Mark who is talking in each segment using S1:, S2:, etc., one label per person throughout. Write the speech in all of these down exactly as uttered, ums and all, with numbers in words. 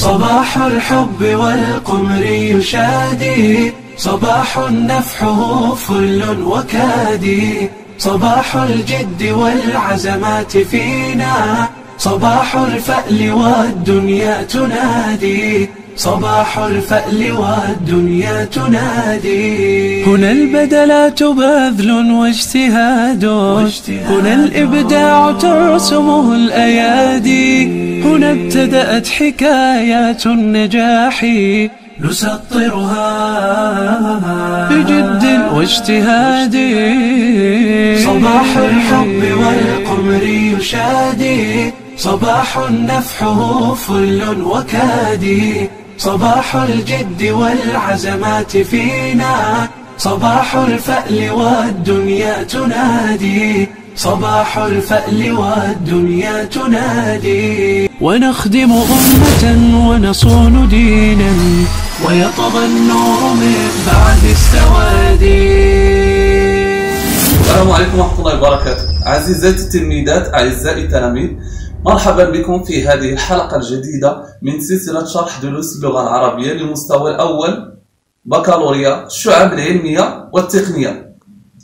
S1: صباح الحب والقمر يشادي، صباح نفحه فل وكادي، صباح الجد والعزمات فينا، صباح الفأل والدنيا تنادي، صباح الفأل والدنيا تنادي. هنا البدلات بذل واجتهاد، هنا الإبداع ترسمه الأيادي، هنا ابتدأت حكايات النجاح نسطرها بجد واجتهاد. صباح الحب والقمر يشادي، صباح نفحه فل وكادي، صباح الجد والعزمات فينا، صباح الفأل والدنيا تنادي، صباح الفأل والدنيا تنادي. ونخدم أمة ونصون دينا، ويطغى النور من بعد السواد.
S2: السلام عليكم ورحمة الله وبركاته. عزيزاتي التلميذات، أعزائي التلاميذ، مرحبا بكم في هذه الحلقة الجديدة من سلسلة شرح دروس اللغة العربية للمستوى الأول بكالوريا الشعب العلمية والتقنية.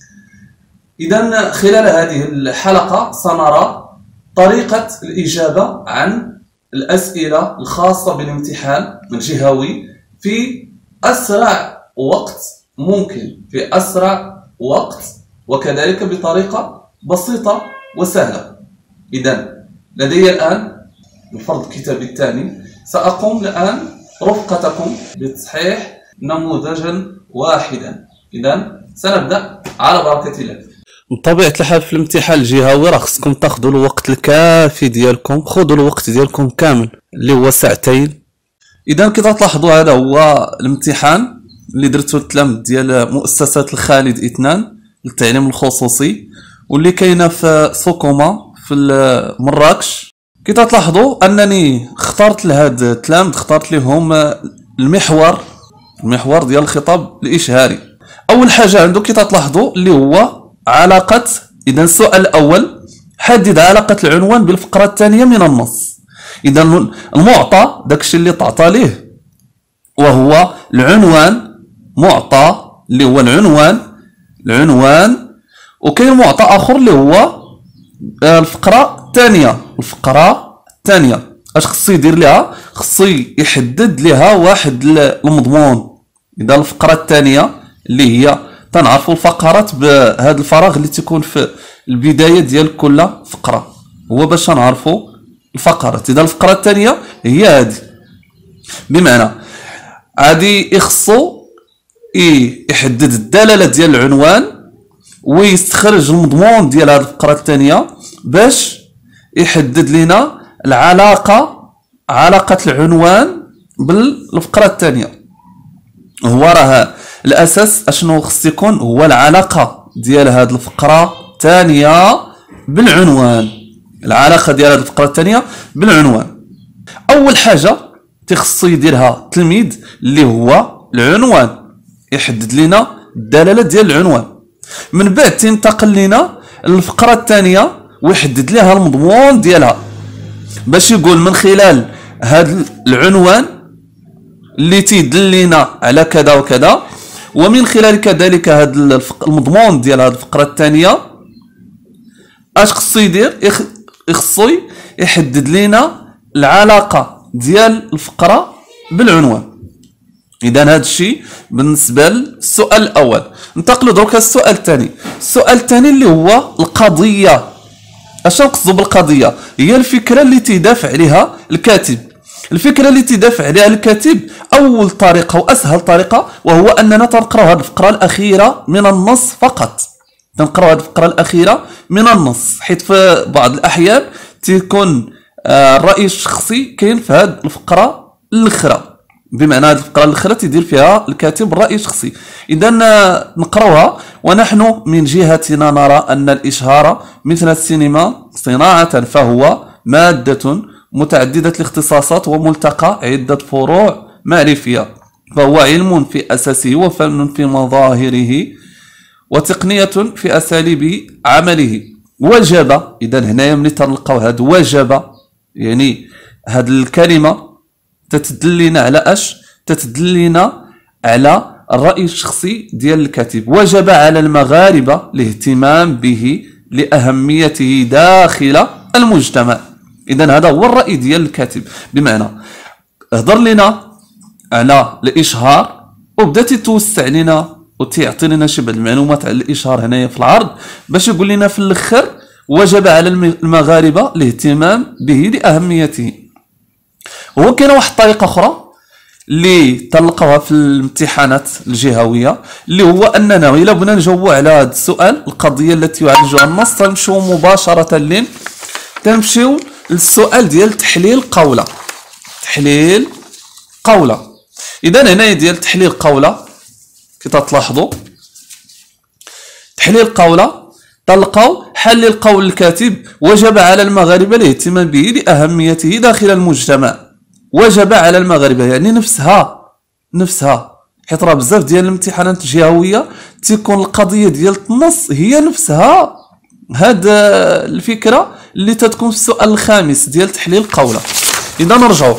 S2: إذن خلال هذه الحلقة سنرى طريقة الإجابة عن الأسئلة الخاصة بالامتحان الجهوي في أسرع وقت ممكن، في أسرع وقت، وكذلك بطريقة بسيطة وسهلة. إذن لدي الآن الفرض الكتابي الثاني، سأقوم الآن رفقتكم بتصحيح نموذجا واحدا. إذن سنبدأ على بركة الله.
S3: بطبيعة الحال في الامتحان الجهوي راه خصكم تاخذوا الوقت الكافي ديالكم، خذوا الوقت ديالكم كامل اللي هو ساعتين. اذا كي تلاحظوا هذا هو الامتحان اللي درتو التلاميذ ديال مؤسسة الخالد اثنان للتعليم الخصوصي واللي كاينه في سوكوما في مراكش. كي تلاحظوا انني اخترت لهاد التلاميذ اخترت لهم المحور المحور ديال الخطاب الاشهاري. اول حاجه عنده كي تلاحظوا اللي هو علاقة. إذا السؤال الأول، حدد علاقة العنوان بالفقرة الثانية من النص. إذا المعطى داكشي اللي تعطى ليه وهو العنوان، معطى اللي هو العنوان العنوان وكاين معطى آخر اللي هو الفقرة الثانية الفقرة الثانية. اش خصو يدير لها؟ خصو يحدد لها واحد المضمون. إذا الفقرة الثانية اللي هي تنعرفوا الفقرات بهذا الفراغ اللي تكون في البدايه ديال كل فقره، هو باش نعرفوا الفقرات. اذا الفقره الثانيه هي هذه، بمعنى غادي يخصو يحدد الدلاله ديال العنوان ويستخرج المضمون ديال هذه الفقره الثانيه باش يحدد لنا العلاقه علاقه العنوان بالفقره الثانيه. هو راه الاساس اشنو خص يكون؟ هو العلاقه ديال هذه الفقره الثانيه بالعنوان، العلاقه ديال هذه الفقره الثانيه بالعنوان. اول حاجه تخصو يديرها التلميذ اللي هو العنوان، يحدد لنا الدلاله ديال العنوان. من بعد تنتقل لنا الفقره الثانيه ويحدد لها المضمون ديالها باش يقول من خلال هذا العنوان اللي تيدلنا على كذا وكذا، ومن خلال كذلك هذا المضمون ديال هذه الفقره الثانيه اش خصو يدير؟ خصو يحدد لنا العلاقه ديال الفقره بالعنوان. اذا هذا الشيء بالنسبه للسؤال الاول. ننتقلوا دروك للسؤال الثاني. السؤال الثاني اللي هو القضيه. اش نقصدوا بالقضيه؟ هي الفكره اللي تيدافع عليها الكاتب. الفكرة اللي تدافع عليها الكاتب أول طريقة وأسهل طريقة وهو أننا تنقرأ هذه الفقرة الأخيرة من النص فقط. تنقرأ هذه الفقرة الأخيرة من النص، حيث في بعض الأحيان تكون الرأي الشخصي كاين في هذه الفقرة الأخرى، بمعنى هذه الفقرة الأخرى تدير فيها الكاتب الرأي الشخصي. إذا نقرأها. ونحن من جهتنا نرى أن الإشهار مثل السينما صناعة، فهو مادة متعددة الاختصاصات وملتقى عدة فروع معرفية، فهو علم في أساسه وفن في مظاهره وتقنية في أساليب عمله. وجب. إذا هنايا ملي تنلقاو هاد وجب يعني هاد الكلمة تتدلنا على اش؟ تتدلنا على الرأي الشخصي ديال الكاتب. وجب على المغاربة الاهتمام به لأهميته داخل المجتمع. إذا هذا هو الرأي ديال الكاتب، بمعنى هضر لنا على الإشهار وبدا تيتوسع لنا وتيعطي لنا شي بعض المعلومات على الإشهار هنايا في العرض، باش يقول لنا في الأخر وجب على المغاربة الاهتمام به لأهميته. وهو كاينه واحد الطريقة أخرى اللي تلقوها في الامتحانات الجهوية، اللي هو أننا إلا بغينا نجاوبوا على هذا السؤال القضية التي يعالجها النص تنمشيو مباشرة لين تنمشيو للسؤال ديال تحليل قولة. تحليل قولة. إذا هنا ديال تحليل قولة كي تلاحظوا تحليل قولة تلقاو حلل قول الكاتب وجب على المغاربة الاهتمام به لأهميته داخل المجتمع. وجب على المغاربة يعني نفسها نفسها حيت راه بزاف ديال الامتحانات الجهوية تيكون القضية ديال النص هي نفسها هاد الفكرة اللي تتكون في السؤال الخامس ديال تحليل قولة. إذا نرجعوا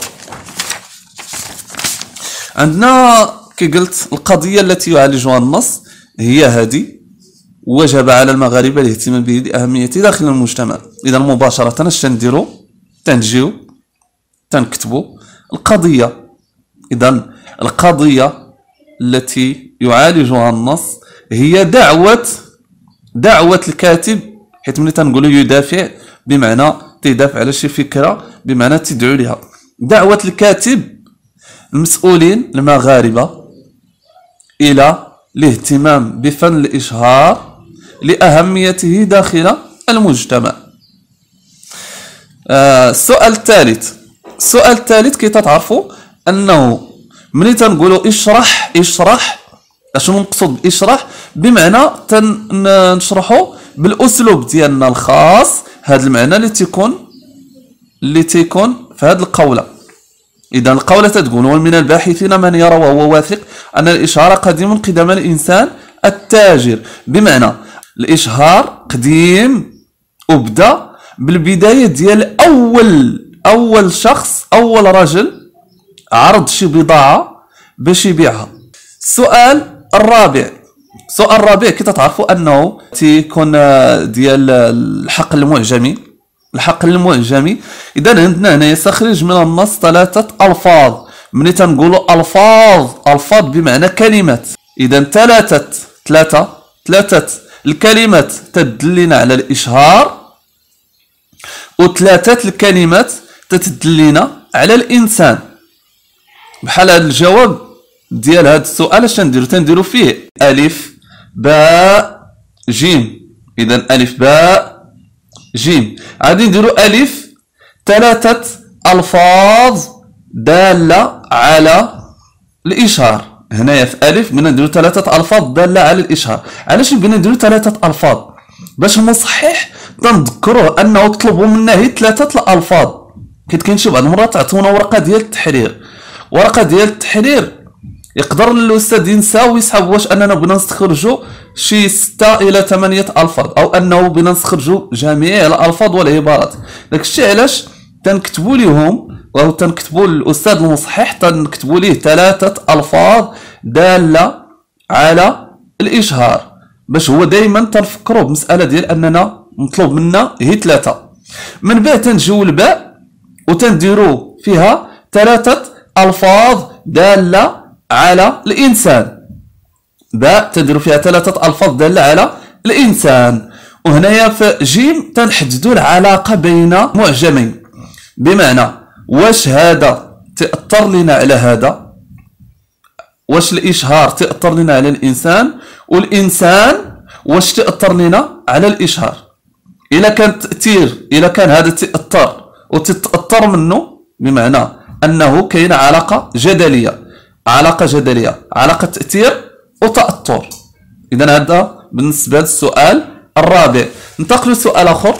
S3: عندنا كي قلت القضية التي يعالجها النص هي هذه وجب على المغاربة الاهتمام به لأهميته داخل المجتمع. إذا مباشرة اش تنديرو؟ تنجيو تنكتبوا القضية. إذا القضية التي يعالجها النص هي دعوة دعوة الكاتب، حيت ملي تنقولوا يدافع بمعنى تيدافع على شي فكرة بمعنى تدعو لها. دعوة الكاتب المسؤولين المغاربة إلى الاهتمام بفن الإشهار لأهميته داخل المجتمع. آه السؤال الثالث السؤال الثالث كي تتعرفوا أنه ملي تنقولوا اشرح اشرح اشنو نقصد باشرح؟ بمعنى تنشرحوا بالأسلوب ديالنا الخاص هذا المعنى اللي تيكون اللي تيكون في هذه القولة. إذا القولة تقول ومن الباحثين من يرى وهو واثق أن الإشهار قديم قدم الإنسان التاجر. بمعنى الإشهار قديم وبدا بالبداية ديال أول أول شخص أول رجل عرض شي بضاعة باش يبيعها. السؤال الرابع السؤال الرابع كي تتعرفوا أنه تيكون ديال الحقل المعجمي الحقل المعجمي. إذا عندنا هنا يستخرج من النص ثلاثة ألفاظ. ملي تنقولوا ألفاظ ألفاظ بمعنى كلمات. إذا ثلاثة ثلاثة ثلاثة الكلمات تدلنا على الإشهار وثلاثة الكلمات تتدلنا على الإنسان. بحال هذا الجواب ديال هذا السؤال اش نديرو؟ تنديرو فيه ألف باء جيم. إذا ألف باء جيم غادي نديرو ألف ثلاثة ألفاظ دالة على الإشهار. هنايا في ألف بغينا نديرو ثلاثة ألفاظ دالة على الإشهار. علاش بغينا نديرو ثلاثة ألفاظ؟ باش نصحح تنذكروه أنه طلبوا منا هي ثلاثة الألفاظ. حيت كاين شي بعض المرات تعطونا ورقة ديال التحرير ورقة ديال التحرير يقدر الأستاذ ينسى ويسحب واش أننا بغينا نستخرجوا شي ستة إلى ثمانية ألفاظ أو أنه بغينا نستخرجوا جميع الألفاظ والعبارات. داكشي علاش تنكتبوا ليهم أو تنكتبوا للأستاذ المصحح تنكتبوا ليه ثلاثة ألفاظ دالة على الإشهار باش هو دائما تنفكروا بمسألة ديال أننا مطلوب منا هي ثلاثة. من بعد تنجيو الباء وتنديروا فيها ثلاثة ألفاظ دالة على الإنسان. باء تنديروا فيها ثلاثة ألفاظ دالة على الإنسان. وهنايا في جيم تنحددوا العلاقة بين معجمين. بمعنى واش هذا تأثر لنا على هذا؟ واش الإشهار تأثر لنا على الإنسان؟ والإنسان واش تأثر لنا على الإشهار؟ إلا كان تأثير إلا كان هذا تأثر وتتأثر منه بمعنى أنه كاين علاقة جدلية علاقة جدلية علاقة تأثير وتأثر. إذا هذا بالنسبة للسؤال الرابع. ننتقل لسؤال آخر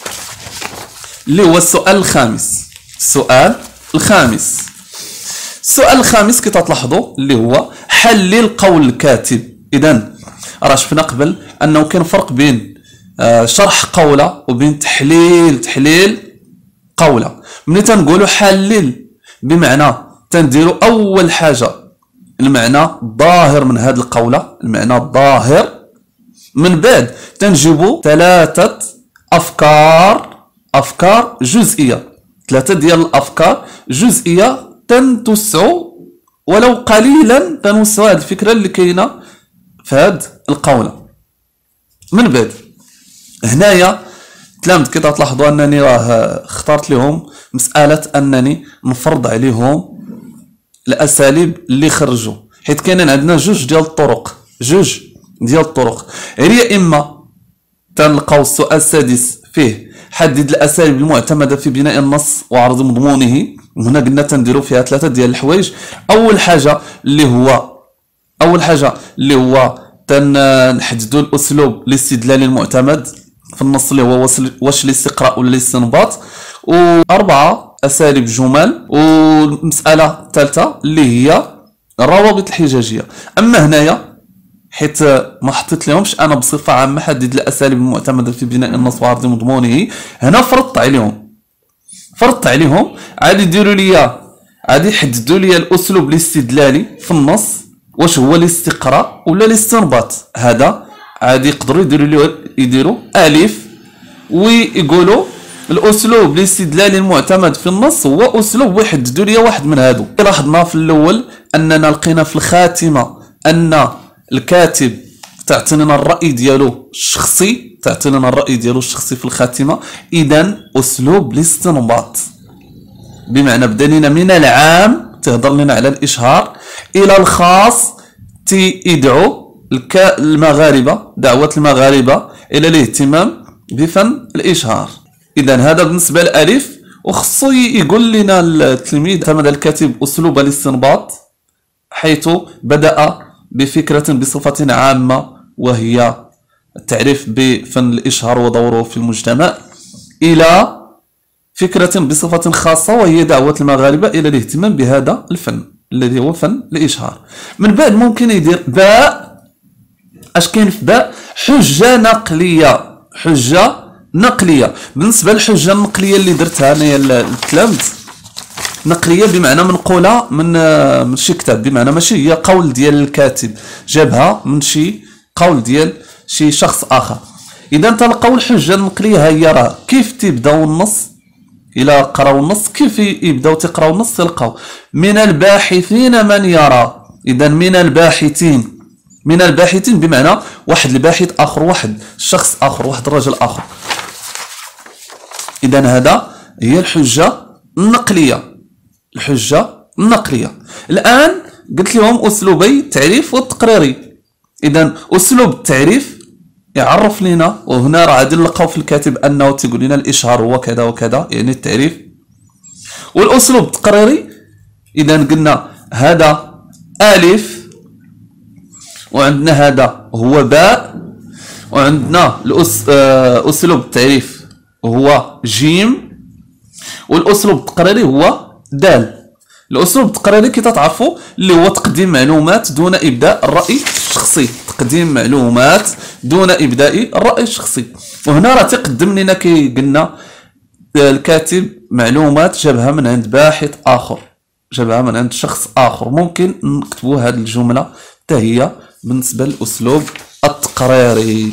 S3: اللي هو السؤال الخامس. السؤال الخامس السؤال الخامس كي تلاحظوا اللي هو حلل قول الكاتب. إذا راه شفنا قبل أنه كاين فرق بين شرح قولة وبين تحليل تحليل قولة. ملي تنقولوا حلل بمعنى تنديرو اول حاجه المعنى الظاهر من هذه القوله، المعنى الظاهر. من بعد تنجيبو ثلاثه افكار افكار جزئيه، ثلاثه ديال الافكار جزئيه تنتوسعوا ولو قليلا، تنوسعوا هذه الفكره اللي كاينه في هذه القوله. من بعد هنايا تلامذ كي تلاحظوا انني راه اخترت لهم مساله انني نفرض عليهم الاساليب اللي خرجوا، حيت كاينين عندنا جوج ديال الطرق جوج ديال الطرق غير يا اما تنلقاو السؤال السادس فيه حدد الاساليب المعتمده في بناء النص وعرض مضمونه، وهنا قلنا تنديروا فيها ثلاثه ديال الحوايج. اول حاجه اللي هو اول حاجه اللي هو تنحددوا الاسلوب الاستدلالي المعتمد في النص اللي هو واش الاستقراء ولا الاستنباط، واربعه اساليب جمل، والمساله الثالثه اللي هي الروابط الحجاجيه. اما هنايا حيت ما حطيت لهمش انا بصفه عامه حدد الاساليب المعتمده في بناء النص وعرض مضمونه، هنا فرضت عليهم فرضت عليهم عادي يديروا لي عادي يحددوا لي الاسلوب الاستدلالي في النص واش هو الاستقراء ولا الاستنباط. هذا عادي يقدروا يديروا لي يديروا الف ويقولوا الاسلوب الاستدلالي المعتمد في النص هو اسلوب ويحددوا لي واحد من هادو. لاحظنا في الاول اننا لقينا في الخاتمه ان الكاتب تعطينا الراي ديالو الشخصي تعطينا الراي ديالو الشخصي في الخاتمه، اذا اسلوب الاستنباط بمعنى بدا لنا من العام تهضر لنا على الاشهار الى الخاص تيدعو المغاربه دعوه المغاربه الى الاهتمام بفن الاشهار. اذا هذا بالنسبه لالف، وخصو يقول لنا التلميذ اعتمد الكاتب اسلوب الاستنباط حيث بدا بفكره بصفه عامه وهي التعريف بفن الاشهار ودوره في المجتمع، الى فكره بصفه خاصه وهي دعوه المغاربه الى الاهتمام بهذا الفن الذي هو فن الاشهار. من بعد ممكن يدير باء. اش كاين في باء؟ حجه نقليه حجه نقليه. بالنسبه للحجه النقليه اللي درتها انايا التلامذ، نقليه بمعنى منقوله من من شي كتاب، بمعنى ماشي هي قول ديال الكاتب جابها من شي قول ديال شي شخص اخر. اذا تلقاو الحجه النقليه هي راه كيف تبداو النص الى قراو النص، كيف يبداو تقراو النص تلقاو من الباحثين من يرى. اذا من الباحثين من الباحثين بمعنى واحد الباحث اخر، واحد شخص اخر، واحد الرجل اخر. اذا هذا هي الحجه النقليه الحجه النقليه. الان قلت لهم اسلوبي التعريف والتقريري. اذا اسلوب التعريف يعرف لنا، وهنا راه غادي نلقاو في الكاتب انه تيقول لنا الاشهار هو كذا وكذا، يعني التعريف. والاسلوب التقريري اذا قلنا هذا الف، وعندنا هذا هو باء، وعندنا الأس... اسلوب التعريف هو جيم، والاسلوب التقريري هو دال. الاسلوب التقريري كي تتعرفوا اللي هو تقديم معلومات دون ابداء الراي الشخصي، تقديم معلومات دون ابداء الراي الشخصي. وهنا راه تقدم لنا كي قلنا الكاتب معلومات جابها من عند باحث اخر، جابها من عند شخص اخر. ممكن نكتبوا هذه الجمله حتى هي بالنسبه للاسلوب التقريري.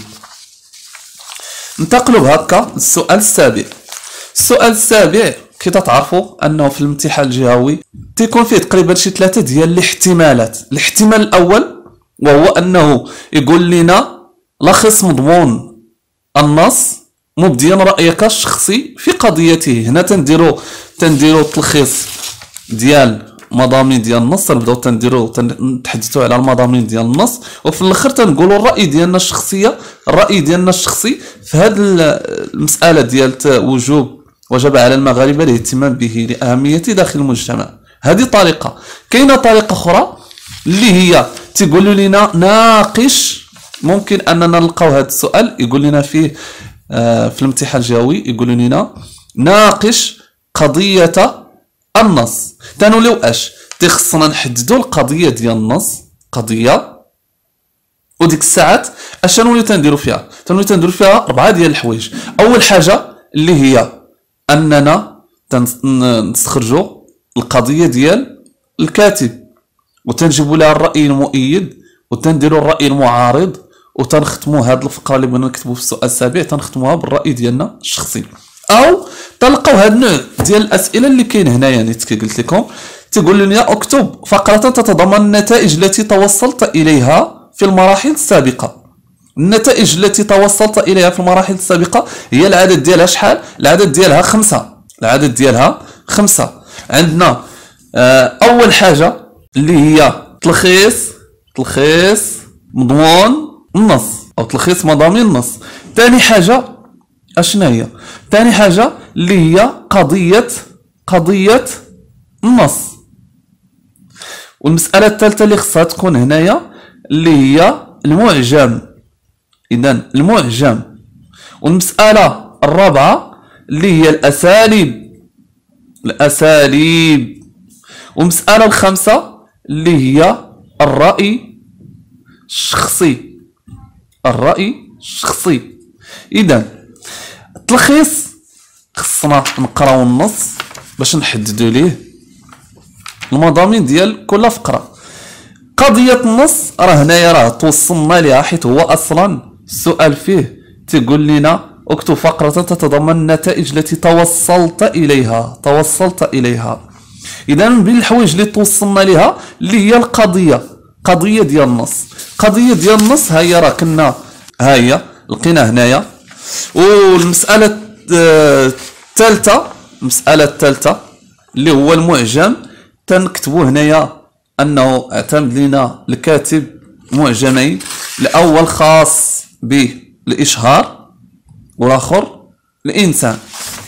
S3: ننتقلوا بهكا للسؤال السابع. السؤال السابع كي تتعرفوا انه في الامتحان الجهوي تيكون فيه تقريبا شي ثلاثه ديال الاحتمالات. الاحتمال الاول وهو انه يقول لنا لخص مضمون النص مبديا رايك الشخصي في قضيته. هنا تنديروا تنديروا تلخيص ديال مضامين ديال النص، نبداو تنديروا تنتحدثوا على المضامين ديال النص، وفي الاخر تنقولوا الراي ديالنا الشخصيه الراي ديالنا الشخصي في هذه المساله ديال وجوب وجب على المغاربه الاهتمام به لاهميته داخل المجتمع. هذه طريقه. كاينه طريقه اخرى اللي هي تيقولوا لنا ناقش. ممكن اننا نلقاو هذا السؤال يقول لنا فيه آه في الامتحان الجهوي، يقولوا لنا ناقش قضيه النص. تنوليو اش تخصنا نحددوا القضيه ديال النص، قضيه، وديك الساعات اش نوليو تنديروا فيها؟ تنوليو تنديروا فيها اربعه ديال الحوايج. اول حاجه اللي هي اننا نستخرجوا القضيه ديال الكاتب وتنجيبوا لها الراي المؤيد وتنديروا الراي المعارض وتنختموا هذه الفقره اللي بغينا نكتبوا في السؤال السابع تنختموها بالراي ديالنا الشخصي. او تلقاو هذا النوع ديال الاسئله اللي كاين هنا، يعني كي قلت لكم تقول لي اكتب فقره تتضمن النتائج التي توصلت اليها في المراحل السابقه. النتائج التي توصلت اليها في المراحل السابقه هي العدد ديالها شحال؟ العدد ديالها خمسه. العدد ديالها خمسه. عندنا آه اول حاجه اللي هي تلخيص تلخيص مضمون النص او تلخيص مضامين النص. ثاني حاجه اشنا هي؟ ثاني حاجه اللي هي قضيه قضيه النص. والمساله الثالثه اللي خصها تكون هنايا اللي هي المعجم. اذا المعجم. والمساله الرابعه اللي هي الاساليب الاساليب. والمساله الخامسه اللي هي الراي الشخصي الراي الشخصي. اذا التلخيص خصنا نقراو النص باش نحددوا ليه المضامين ديال كل فقره. قضيه النص راه هنايا راه توصلنا ليها حيت هو اصلا السؤال فيه تيقول لنا اكتب فقره تتضمن النتائج التي توصلت اليها توصلت اليها. اذا من بين الحوايج اللي توصلنا ليها اللي هي القضيه قضيه ديال النص. قضيه ديال النص ها هي راه كنا ها هي لقينا هنايا. والمساله الثالثه المساله الثالثه اللي هو المعجم تنكتبوا هنايا انه اعتمد لنا الكاتب معجمين، الاول خاص بالاشهار والاخر الانسان.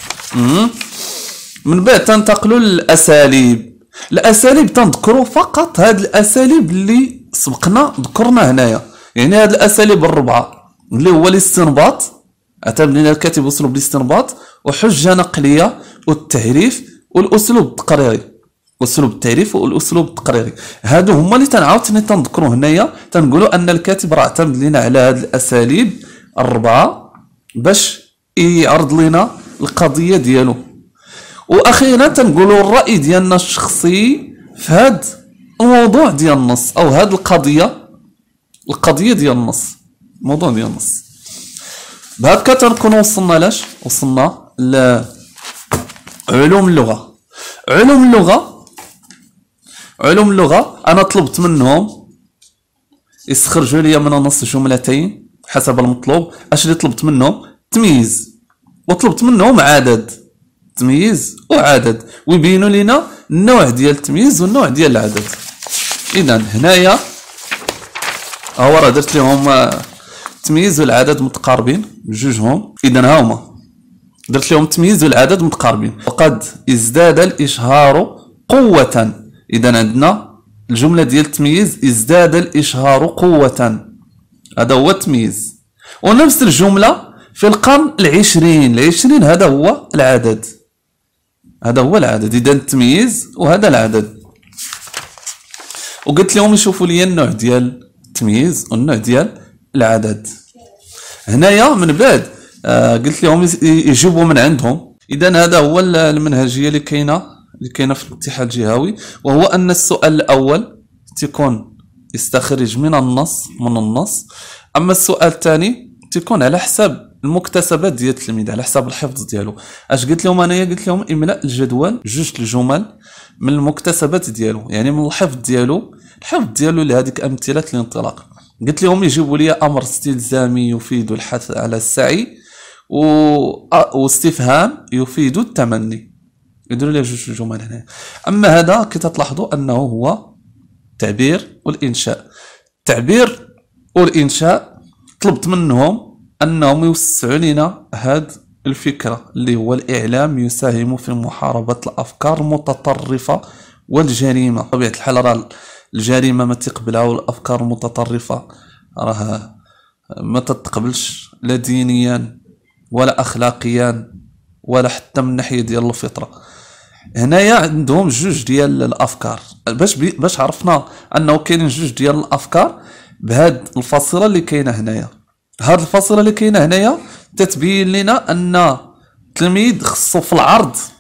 S3: من بعد تنتقلوا للاساليب. الاساليب تنذكروا فقط هاد الاساليب اللي سبقنا ذكرنا هنايا، يعني هاد الاساليب الربعه اللي هو الاستنباط اعتمد لنا الكاتب اسلوب الاستنباط وحجه نقليه والتعريف والاسلوب التقريري. اسلوب التعريف والاسلوب التقريري هادو هما اللي تنعاوتاني تنذكروا هنايا. تنقولوا ان الكاتب راه اعتمد لنا على هاد الاساليب الربعه باش يعرض لنا القضيه ديالو. واخيرا تنقولوا الراي ديالنا الشخصي في هاد الموضوع ديال النص او هاد القضيه القضيه ديال النص الموضوع ديال النص. بهكا تنكون وصلنا لاش وصلنا لعلوم اللغه. علوم اللغه علوم اللغه انا طلبت منهم يستخرجوا لي من النص جملتين حسب المطلوب. اش اللي طلبت منهم؟ تمييز وطلبت منهم عدد. تمييز وعدد ويبينوا لنا النوع ديال التمييز والنوع ديال العدد. اذا هنايا هو راه درت لهم التمييز والعدد متقاربين بجوجهم. اذا ها هما درت لهم التمييز والعدد متقاربين. وقد ازداد الاشهار قوة. اذا عندنا الجملة ديال التمييز ازداد الاشهار قوة، هذا هو التمييز. ونفس الجملة في القرن العشرين. العشرين هذا هو العدد هذا هو العدد. اذا التمييز وهذا العدد. وقلت لهم يشوفوا لي النوع ديال التمييز والنوع ديال العدد. هنايا من بعد آه قلت لهم يجيبوا من عندهم. اذا هذا هو المنهجيه اللي كاينه اللي كاينه في الامتحان الجهوي، وهو ان السؤال الاول تيكون يستخرج من النص من النص اما السؤال الثاني تيكون على حساب المكتسبات ديال التلميذ على حساب الحفظ ديالو. اش قلت لهم انايا؟ قلت لهم املاء الجدول جوج الجمل من المكتسبات ديالو، يعني من الحفظ ديالو الحفظ ديالو لهذيك امثله الانطلاق. قلت لهم يجيبوا لي امر استلزامي يفيد الحث على السعي و... واستفهام يفيد التمني. يديروا لي جوج الجمل هنا. اما هذا كي تلاحظوا انه هو التعبير والانشاء. التعبير والانشاء طلبت منهم انهم يوسعوا لنا هاد الفكره اللي هو الاعلام يساهم في محاربه الافكار المتطرفه والجريمه. بطبيعه الحال راه الجريمه ما تقبلها والافكار المتطرفه راه ما تتقبلش لا دينيا ولا اخلاقيا ولا حتى من ناحيه ديال الفطره. هنايا عندهم جوج ديال الافكار. باش باش عرفنا انه كاينين جوج ديال الافكار بهاد الفاصله اللي كاينه هنايا. هاد الفاصله اللي كاينه هنايا تتبين لنا ان التلميذ خصو في العرض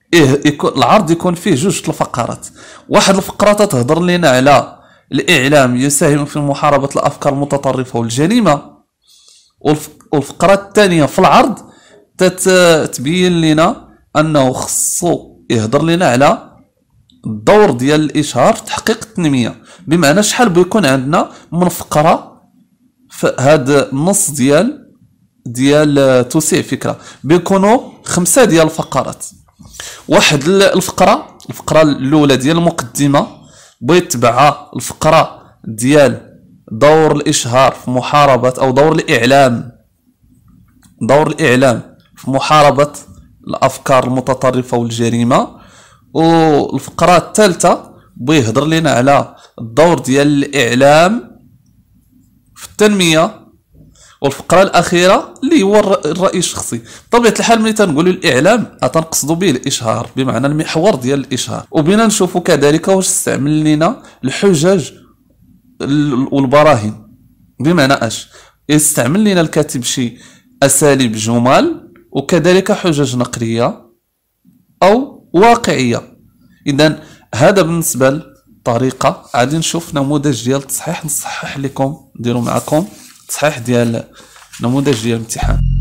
S3: إيه يكون العرض يكون فيه جوج الفقرات. واحد الفقرة تهضر لنا على الإعلام يساهم في محاربة الأفكار المتطرفة والجريمة، والفقرة الثانية في العرض تتبين لنا أنه خصو يهضر لنا على الدور ديال الإشهار في تحقيق التنمية. بمعنى شحال بيكون عندنا من فقرة في هذا النص ديال ديال توسيع فكرة، بيكونوا خمسة ديال الفقرات. واحد الفقرة الفقرة الأولى ديال المقدمة بيتبعها الفقرة ديال دور الإشهار في محاربة أو دور الإعلام دور الإعلام في محاربة الأفكار المتطرفة والجريمة. والفقرة الثالثة بيهضر لنا على الدور ديال الإعلام في التنمية. والفقرة الأخيرة اللي هو الرأي الشخصي. بطبيعة الحال ملي تنقولوا الإعلام تنقصدوا به الإشهار بمعنى المحور ديال الإشهار، وبينا نشوفوا كذلك واش استعمل لنا الحجج والبراهين. بمعنى اش يستعمل لنا الكاتب شي أساليب جمال وكذلك حجج نقلية أو واقعية. إذن هذا بالنسبة للطريقة. غادي نشوف نموذج ديال التصحيح، نصحح لكم نديرو معكم تصحيح ديال نموذج ديال الامتحان.